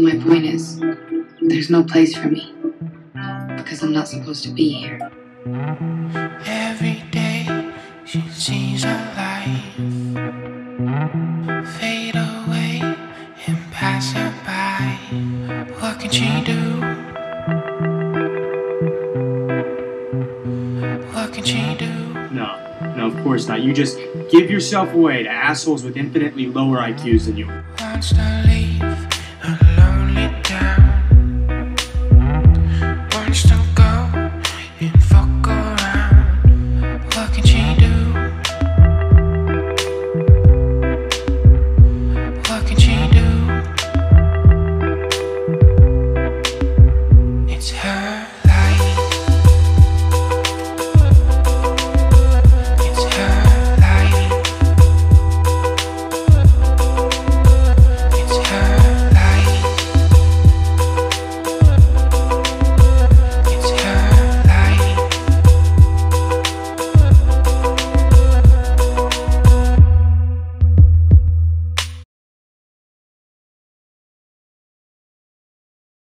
My point is, there's no place for me. Because I'm not supposed to be here. Every day she sees her life fade away and pass her by. What can she do? What can she do? No, of course not. You just give yourself away to assholes with infinitely lower IQs than you. Wants to leave a lonely town.